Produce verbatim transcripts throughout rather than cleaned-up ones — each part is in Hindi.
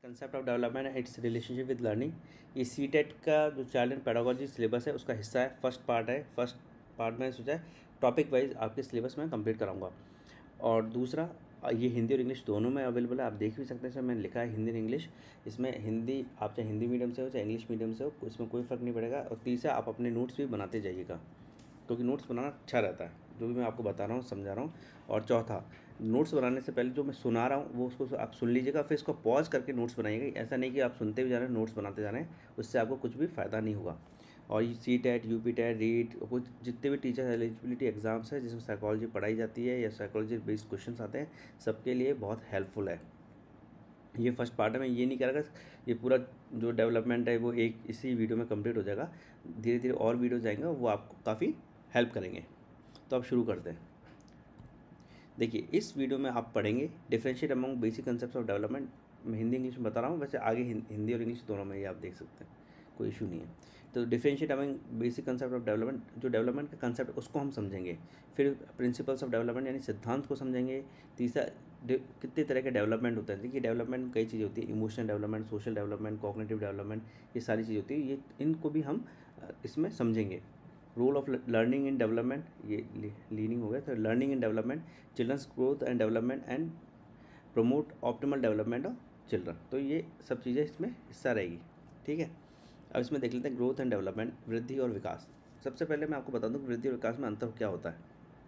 Concept of development and its relationship with learning. ये सी टेट का जो चाइल्ड एंड पेडागोजी सिलेबस है उसका हिस्सा है, फर्स्ट पार्ट है। फर्स्ट पार्ट में सोचा है टॉपिक वाइज आपके सिलेबस में कंप्लीट कराऊंगा। और दूसरा ये हिंदी और इंग्लिश दोनों में अवेलेबल है, आप देख भी सकते हैं। इसमें मैंने लिखा है हिंदी और इंग्लिश। इसमें हिंदी आप चाहे हिंदी मीडियम से हो चाहे इंग्लिश मीडियम से हो, इसमें कोई फ़र्क नहीं पड़ेगा। और तीसरा आप अपने नोट्स भी बनाते जाइएगा, क्योंकि नोट्स बनाना अच्छा रहता है, जो भी मैं आपको बता रहा हूँ समझा रहा हूँ। और चौथा, नोट्स बनाने से पहले जो मैं सुना रहा हूँ वो उसको आप सुन लीजिएगा, फिर इसको पॉज करके नोट्स बनाइएगा। ऐसा नहीं कि आप सुनते भी जा रहे हैं नोट्स बनाते जा रहे हैं, उससे आपको कुछ भी फ़ायदा नहीं होगा। और ये CTET, UPTET, REET, कुछ जितने भी टीचर एलिजिबिलिटी एग्ज़ाम्स हैं जिसमें साइकोलॉजी पढ़ाई जाती है या साइकोलॉजी बेस्ड क्वेश्चन आते हैं, सबके लिए बहुत हेल्पफुल है। ये फर्स्ट पार्ट है, मैं ये नहीं कह रहा कि ये पूरा जो डेवलपमेंट है वो एक इसी वीडियो में कंप्लीट हो जाएगा। धीरे धीरे और वीडियो जाएंगे, वो आपको काफ़ी हेल्प करेंगे। तो अब शुरू करते हैं। देखिए, इस वीडियो में आप पढ़ेंगे differentiate among basic concepts of development. मैं हिंदी इंग्लिश में बता रहा हूँ, वैसे आगे हिंदी और इंग्लिश दोनों में ये आप देख सकते हैं, कोई इशू नहीं है। तो differentiate among basic concept of development, जो डेवलपमेंट का कंसेप्ट उसको हम समझेंगे। फिर प्रिंसिपल्स ऑफ डेवलपमेंट यानी सिद्धांत को समझेंगे। तीसरा, कितने तरह के डेवलपमेंट होते हैं। देखिए, डेवलपमेंट में कई चीज़ें होती है, emotional development, social development, cognitive development, ये सारी चीज़ें होती है। ये इनको भी हम इसमें समझेंगे। Role of learning in development, ये लीनिंग हो गया, तो learning in development, children's growth and development and promote optimal development of children. तो ये सब चीज़ें इसमें हिस्सा रहेगी, ठीक है। अब इसमें देख लेते हैं ग्रोथ एंड डेवलपमेंट, वृद्धि और विकास। सबसे पहले मैं आपको बता दूं कि वृद्धि और विकास में अंतर क्या होता है।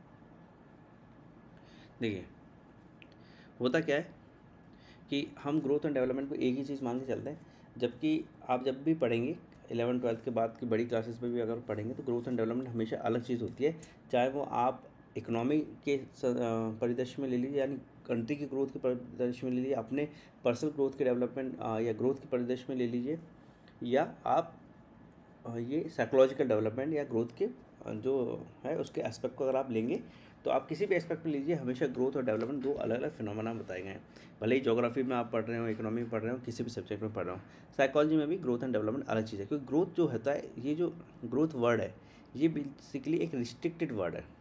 देखिए, होता क्या है कि हम ग्रोथ एंड डेवलपमेंट को एक ही चीज़ मान के चलते हैं, जबकि आप जब भी पढ़ेंगे इलेवन ट्वेल्थ के बाद की बड़ी क्लासेस में भी अगर पढ़ेंगे तो ग्रोथ एंड डेवलपमेंट हमेशा अलग चीज़ होती है। चाहे वो आप इकोनॉमी के परिदृश्य में ले लीजिए, यानी कंट्री की ग्रोथ के परिदृश्य में ले लीजिए, अपने पर्सनल ग्रोथ के डेवलपमेंट या ग्रोथ के परिदृश्य में ले लीजिए, या आप ये साइकोलॉजिकल डेवलपमेंट या ग्रोथ के जो है उसके एस्पेक्ट को अगर आप लेंगे, तो आप किसी भी एस्पेक्ट में लीजिए, हमेशा ग्रोथ और डेवलपमेंट दो अलग अलग फिनोमेना बताए गए हैं। भले ही ज्योग्राफी में आप पढ़ रहे हो, इकोनॉमी में पढ़ रहे हो, किसी भी सब्जेक्ट में पढ़ रहे हो, साइकोलॉजी में भी ग्रोथ एंड डेवलपमेंट अलग चीज़ है। क्योंकि ग्रोथ जो होता है, ये जो ग्रोथ वर्ड है, ये बेसिकली एक रिस्ट्रिक्टेड वर्ड है।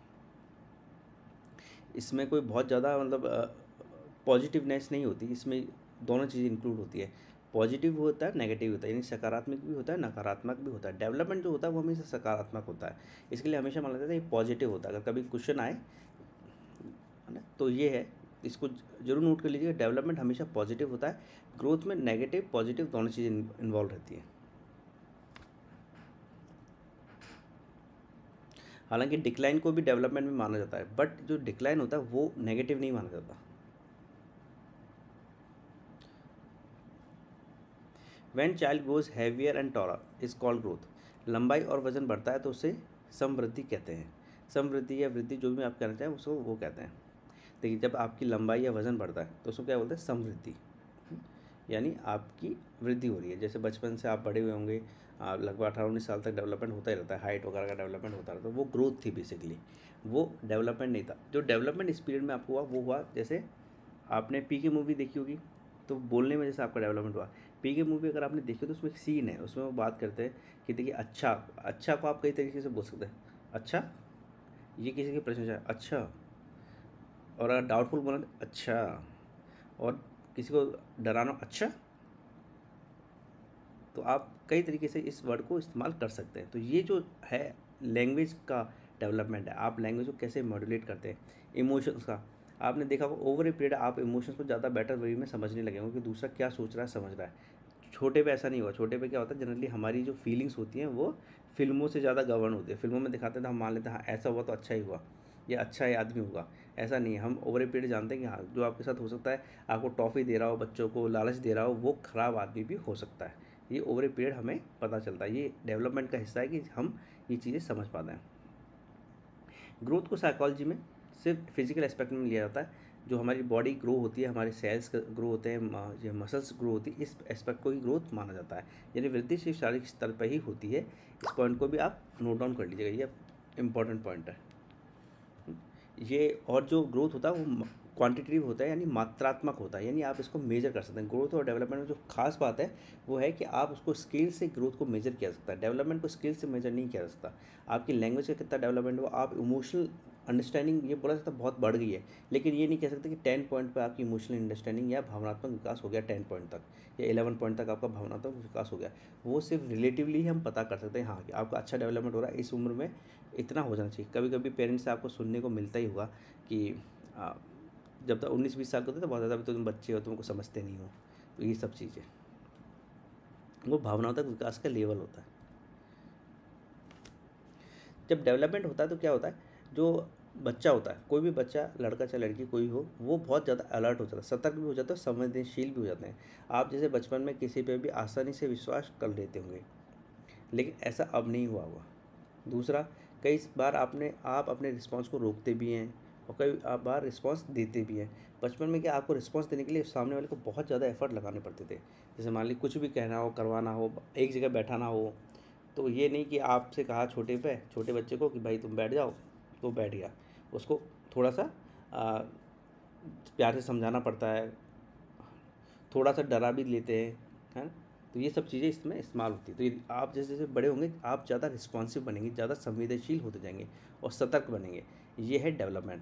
इसमें कोई बहुत ज़्यादा मतलब पॉजिटिवनेस नहीं होती, इसमें दोनों चीज़ें इंक्लूड होती है। पॉजिटिव होता है, नेगेटिव होता है, यानी सकारात्मक भी होता है, नकारात्मक भी होता है। डेवलपमेंट जो होता है वो हमेशा सकारात्मक होता है, इसके लिए हमेशा माना जाता है ये पॉजिटिव होता है। अगर कभी क्वेश्चन आए है ना, तो ये है, इसको जरूर नोट कर लीजिएगा। डेवलपमेंट हमेशा पॉजिटिव होता है, ग्रोथ में नेगेटिव पॉजिटिव दोनों चीज़ें इन्वॉल्व रहती हैं। हालांकि डिक्लाइन को भी डेवलपमेंट में माना जाता है, बट जो डिक्लाइन होता है वो नेगेटिव नहीं माना जाता। When child grows heavier and taller is called growth। लंबाई और वजन बढ़ता है तो उसे समवृद्धि कहते हैं। समवृद्धि या वृद्धि जो भी आप कहना चाहें उसको वो कहते हैं। देखिए, जब आपकी लंबाई या वजन बढ़ता है तो उसको क्या बोलते हैं, समवृद्धि, यानी आपकी वृद्धि हो रही है। जैसे बचपन से आप बड़े हुए होंगे, लगभग अठारह उन्नीस साल तक डेवलपमेंट होता ही रहता है, हाइट वगैरह का डेवलपमेंट होता रहता है, तो वो ग्रोथ थी बेसिकली, वो डेवलपमेंट नहीं था। जो डेवलपमेंट इस पीरियड में आपको हुआ वो हुआ, जैसे आपने पी की मूवी देखी होगी, तो बोलने में जैसे आपका डेवलपमेंट हुआ। पी की मूवी अगर आपने देखी तो उसमें एक सीन है, उसमें वो बात करते हैं कि देखिए, अच्छा अच्छा को आप कई तरीके से बोल सकते हैं। अच्छा, ये किसी की प्रशंसा है, अच्छा। और अगर डाउटफुल बोला तो अच्छा, और किसी को डराना, अच्छा। तो आप कई तरीके से इस वर्ड को इस्तेमाल कर सकते हैं। तो ये जो है लैंग्वेज का डेवलपमेंट है, आप लैंग्वेज को कैसे मॉड्यूलेट करते हैं। इमोशंस का आपने देखा होगा, ओवर ए पीरियड आप इमोशंस को ज़्यादा बेटर वे में समझने लगे होंगे कि दूसरा क्या सोच रहा है, समझ रहा है। छोटे पे ऐसा नहीं हुआ। छोटे पे क्या होता है, जनरली हमारी जो फीलिंग्स होती हैं वो फिल्मों से ज़्यादा गवर्न होती है। फिल्मों में दिखाते हैं तो हम मान लेते हैं हाँ ऐसा हुआ तो अच्छा ही हुआ, या अच्छा ही आदमी होगा। ऐसा नहीं है, हम ओवर ए पीरियड जानते हैं कि हाँ जो आपके साथ हो सकता है, आपको टॉफ़ी दे रहा हो, बच्चों को लालच दे रहा हो, वो ख़राब आदमी भी हो सकता है। ये ओवर ए पीरियड हमें पता चलता है। ये डेवलपमेंट का हिस्सा है कि हम ये चीज़ें समझ पाते हैं। ग्रोथ को साइकोलॉजी में सिर्फ फिजिकल एस्पेक्ट में लिया जाता है। जो हमारी बॉडी ग्रो होती है, हमारे सेल्स ग्रो होते हैं, जो मसल्स ग्रो होती है, इस एस्पेक्ट को ही ग्रोथ माना जाता है। यानी वृद्धि सिर्फ शारीरिक स्तर पर ही होती है। इस पॉइंट को भी आप नोट डाउन कर लीजिएगा, ये इंपॉर्टेंट पॉइंट है ये। और जो ग्रोथ होता है वो क्वांटिटेटिव होता है, यानी मात्रात्मक होता है, यानी आप इसको मेजर कर सकते हैं। ग्रोथ और डेवलपमेंट में जो खास बात है वो है कि आप उसको स्किल से ग्रोथ को मेजर किया जा सकता है। डेवलपमेंट को स्किल से मेजर नहीं किया जा सकता। आपकी लैंग्वेज का कितना डेवलपमेंट हुआ, आप इमोशनल अंडरस्टैंडिंग ये बोला जाता है बहुत बढ़ गई है, लेकिन ये नहीं कह सकते कि टेन पॉइंट पे आपकी इमोशनल अंडरस्टैंडिंग या भावनात्मक विकास हो गया टेन पॉइंट तक या इलेवन पॉइंट तक आपका भावनात्मक विकास हो गया। वो सिर्फ रिलेटिवली ही हम पता कर सकते हैं हाँ कि आपका अच्छा डेवलपमेंट हो रहा है, इस उम्र में इतना हो जाना चाहिए। कभी कभी पेरेंट्स से आपको सुनने को मिलता ही होगा कि आ, जब तक उन्नीस बीस साल के होते तो बहुत ज़्यादा, अभी तो तुम बच्चे हो, तुमको समझते नहीं हो। तो ये सब चीज़ें वो भावनात्मक विकास का लेवल होता है। जब डेवलपमेंट होता है तो क्या होता है, जो बच्चा होता है, कोई भी बच्चा, लड़का चाहे लड़की कोई हो, वो बहुत ज़्यादा अलर्ट हो जाता है, सतर्क भी हो जाता है, संवेदनशील भी हो जाते हैं। आप जैसे बचपन में किसी पे भी आसानी से विश्वास कर लेते होंगे, लेकिन ऐसा अब नहीं हुआ हुआ। दूसरा, कई बार आपने आप अपने रिस्पॉन्स को रोकते भी हैं और कई बार रिस्पॉन्स देते भी हैं। बचपन में क्या आपको रिस्पॉन्स देने के लिए सामने वाले को बहुत ज़्यादा एफर्ट लगाने पड़ते थे। जैसे मान ली कुछ भी कहना हो, करवाना हो, एक जगह बैठाना हो, तो ये नहीं कि आपसे कहा छोटे पे छोटे बच्चे को कि भाई तुम बैठ जाओ, तो बैठ गया। उसको थोड़ा सा आ, प्यार से समझाना पड़ता है, थोड़ा सा डरा भी लेते हैं, है ना। तो ये सब चीज़ें इसमें इस्तेमाल होती है। तो ये आप जैसे जैसे बड़े होंगे आप ज़्यादा रिस्पॉन्सिव बनेंगे, ज़्यादा संवेदनशील होते जाएंगे और सतर्क बनेंगे। ये है डेवलपमेंट।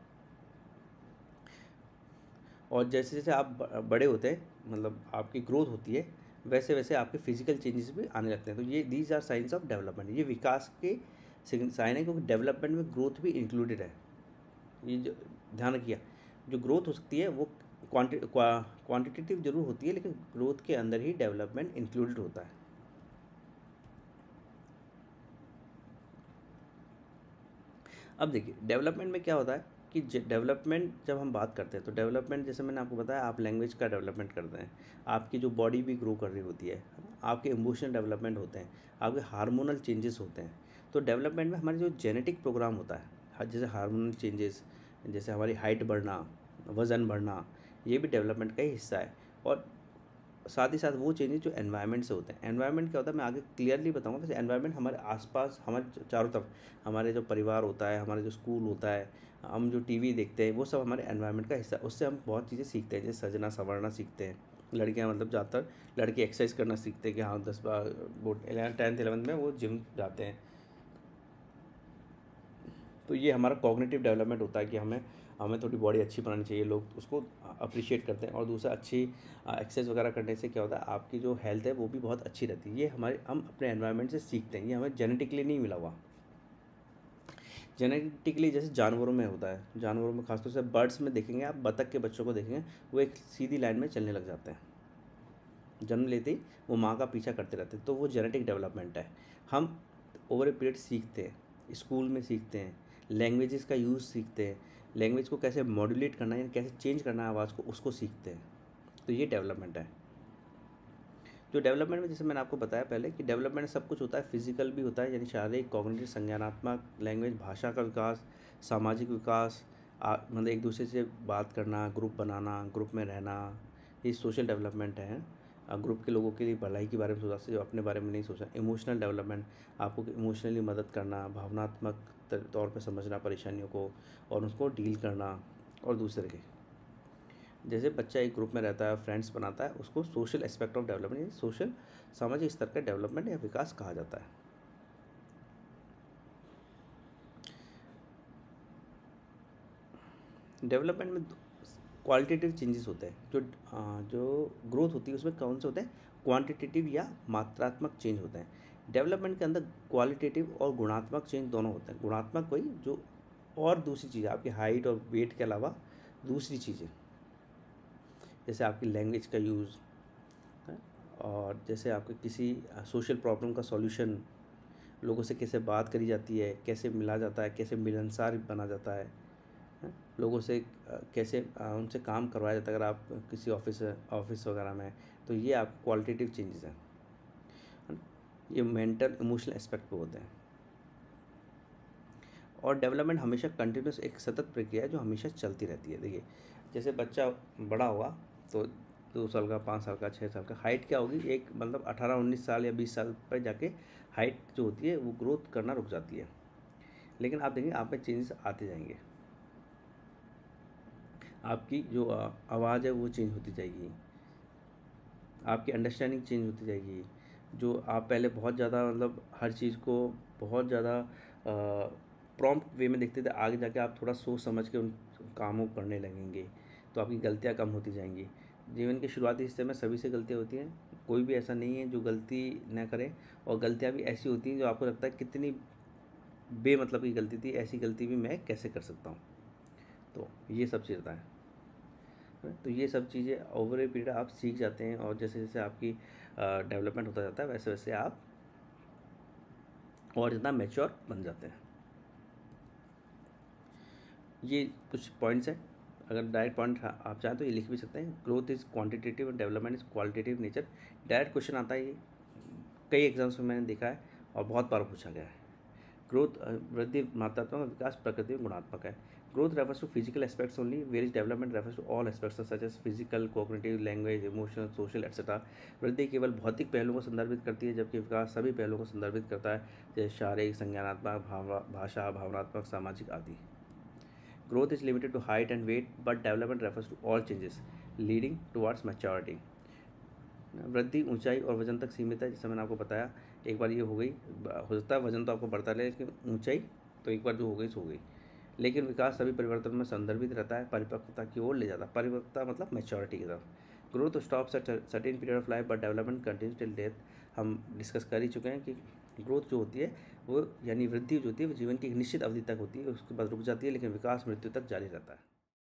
और जैसे जैसे आप ब- बड़े होते हैं, मतलब आपकी ग्रोथ होती है, वैसे वैसे आपके फिजिकल चेंजेस भी आने लगते हैं। तो ये these are science of development, ये विकास के साइन है, क्योंकि डेवलपमेंट में ग्रोथ भी इंक्लूडेड है। ये जो ध्यान रखिए, जो ग्रोथ हो सकती है वो क्वांटि क्वांटिटेटिव जरूर होती है, लेकिन ग्रोथ के अंदर ही डेवलपमेंट इंक्लूडेड होता है। अब देखिए डेवलपमेंट में क्या होता है कि डेवलपमेंट जब हम बात करते हैं तो डेवलपमेंट, जैसे मैंने आपको बताया, आप लैंग्वेज का डेवलपमेंट करते हैं, आपकी जो बॉडी भी ग्रो कर रही होती है, आपके इमोशनल डेवलपमेंट होते हैं, आपके हार्मोनल चेंजेस होते हैं। तो डेवलपमेंट में हमारे जो जेनेटिक प्रोग्राम होता है, हर- जैसे हार्मोनल चेंजेस, जैसे हमारी हाइट बढ़ना, वज़न बढ़ना, ये भी डेवलपमेंट का ही हिस्सा है। और साथ ही साथ वो चेंजेस जो एनवायरनमेंट से होते हैं। एनवायरनमेंट क्या होता है मैं आगे क्लियरली बताऊंगा। वैसे एनवायरनमेंट हमारे आसपास, हमारे चारों तरफ, हमारे जो परिवार होता है, हमारे जो स्कूल होता है, हम जो टीवी देखते हैं, वो सब हमारे एनवायरनमेंट का हिस्सा है। उससे हम बहुत चीज़ें सीखते हैं, जैसे सजना संवरना सीखते हैं। लड़कियां मतलब ज़्यादातर लड़के एक्सरसाइज करना सीखते हैं कि हाँ दस बार वो टेंथ इलेवंथ में वो जिम जाते हैं। तो ये हमारा कॉग्निटिव डेवलपमेंट होता है कि हमें हमें थोड़ी बॉडी अच्छी बनानी चाहिए, लोग उसको अप्रिशिएट करते हैं। और दूसरा, अच्छी एक्सरसाइज वगैरह करने से क्या होता है, आपकी जो हेल्थ है वो भी बहुत अच्छी रहती है। ये हमारे हम अपने एनवायरनमेंट से सीखते हैं, ये हमें जेनेटिकली नहीं मिला हुआ। जेनेटिकली जैसे जानवरों में होता है, जानवरों में खासतौर से बर्ड्स में देखेंगे आप, बतख के बच्चों को देखेंगे, वो एक सीधी लाइन में चलने लग जाते हैं, जन्म लेते ही वो माँ का पीछा करते रहते हैं। तो वो जेनेटिक डेवलपमेंट है। हम ओवर ए पीरियड सीखते हैं, स्कूल में सीखते हैं, लैंग्वेजेस का यूज़ सीखते हैं, लैंग्वेज को कैसे मॉड्यूलेट करना है, कैसे चेंज करना है आवाज़ को, उसको सीखते हैं। तो ये डेवलपमेंट है। जो डेवलपमेंट में, जैसे मैंने आपको बताया पहले कि डेवलपमेंट सब कुछ होता है, फिजिकल भी होता है यानी शारीरिक, कॉग्निटिव, संज्ञानात्मक, लैंग्वेज भाषा का विकास, सामाजिक विकास, आ- मतलब एक दूसरे से बात करना, ग्रुप बनाना, ग्रुप में रहना, ये सोशल डेवलपमेंट है। आ, ग्रुप के लोगों के लिए भलाई के बारे में सोचा, जो अपने बारे में नहीं सोचा। इमोशनल डेवलपमेंट, आपको इमोशनली मदद करना, भावनात्मक तौर पर समझना परेशानियों को और उसको डील करना। और दूसरे के, जैसे बच्चा एक ग्रुप में रहता है, फ्रेंड्स बनाता है, उसको social aspect of development, social सामाजिक स्तर का डेवलपमेंट या विकास कहा जाता है। डेवलपमेंट में क्वालिटेटिव चेंजेस होते हैं। जो आ, जो ग्रोथ होती है उसमें कौन से होते हैं, क्वांटिटेटिव या मात्रात्मक चेंज होते हैं। डेवलपमेंट के अंदर क्वालिटेटिव और गुणात्मक चेंज दोनों होते हैं। गुणात्मक वही जो और दूसरी चीज़, आपकी हाइट और वेट के अलावा दूसरी चीज़ें, जैसे आपकी लैंग्वेज का यूज़ है, और जैसे आपके किसी सोशल प्रॉब्लम का सॉल्यूशन, लोगों से कैसे बात करी जाती है, कैसे मिला जाता है, कैसे मिलनसार बना जाता है, हैं? लोगों से अ, कैसे अ, उनसे काम करवाया जाता है, अगर आप किसी ऑफिस ऑफिस वगैरह में हैं, तो ये आप क्वालिटेटिव चेंजेस हैं, है ना? ये मेंटल इमोशनल एस्पेक्ट पे होते हैं। और डेवलपमेंट हमेशा कंटिन्यूस, एक सतत प्रक्रिया है जो हमेशा चलती रहती है। देखिए, जैसे बच्चा बड़ा होगा तो दो साल का, पाँच साल का, छः साल का, हाइट क्या होगी, एक मतलब अठारह उन्नीस साल या बीस साल पर जाके हाइट जो होती है वो ग्रोथ करना रुक जाती है। लेकिन आप देखेंगे आप में चेंजेस आते जाएंगे, आपकी जो आ, आवाज़ है वो चेंज होती जाएगी, आपकी अंडरस्टैंडिंग चेंज होती जाएगी। जो आप पहले बहुत ज़्यादा मतलब हर चीज़ को बहुत ज़्यादा प्रॉम्प्ट वे में देखते थे, आगे जाके आप थोड़ा सोच समझ के उन कामों को करने लगेंगे तो आपकी गलतियाँ कम होती जाएंगी। जीवन के शुरुआती हिस्से में सभी से गलतियाँ होती हैं, कोई भी ऐसा नहीं है जो गलती न करे, और गलतियाँ भी ऐसी होती हैं जो आपको लगता है कितनी बेमतलब की गलती थी, ऐसी गलती भी मैं कैसे कर सकता हूँ। तो ये सब चीज़ होता है। तो ये सब चीज़ें ओवर ए पीरियड आप सीख जाते हैं, और जैसे जैसे आपकी डेवलपमेंट होता जाता है वैसे वैसे आप और ज़्यादा मैच्योर बन जाते हैं। ये कुछ पॉइंट्स हैं, अगर डायरेक्ट पॉइंट आप चाहें तो ये लिख भी सकते हैं। Growth is quantitative and development is qualitative nature. Direct question आता है, ये कई एग्जाम्स में मैंने देखा है और बहुत बार पूछा गया है। ग्रोथ वृद्धि मात्रात्मक, विकास प्रकृति में गुणात्मक है। Growth refers to physical aspects only, whereas development refers to all aspects such as physical, cognitive, language, emotional, social etcetera. वृद्धि केवल भौतिक पहलुओं को संदर्भित करती है, जबकि विकास सभी पहलुओं को संदर्भित करता है, जैसे शारीरिक, संज्ञानात्मक, भाव भाषा, भावनात्मक, सामाजिक आदि। Growth is limited to height and weight, but development refers to all changes leading towards maturity. वृद्धि ऊंचाई और वजन तक सीमित है, जैसे मैंने आपको बताया। एक बार ये हो गई, हो सकता है वजन तो आपको बढ़ता रहे, लेकिन ऊंचाई तो एक बार जो हो गई सो हो गई। लेकिन विकास सभी परिवर्तन में संदर्भित रहता है, परिपक्वता की ओर ले जाता है। परिपक्वता मतलब मैच्योरिटी की तरफ। Growth stops at certain period of life but development continues till death. हम डिस्कस कर ही चुके हैं कि ग्रोथ जो होती है वो, यानी वृद्धि जो होती है वो जीवन की एक निश्चित अवधि तक होती है, उसके बाद रुक जाती है, लेकिन विकास मृत्यु तक जारी रहता है।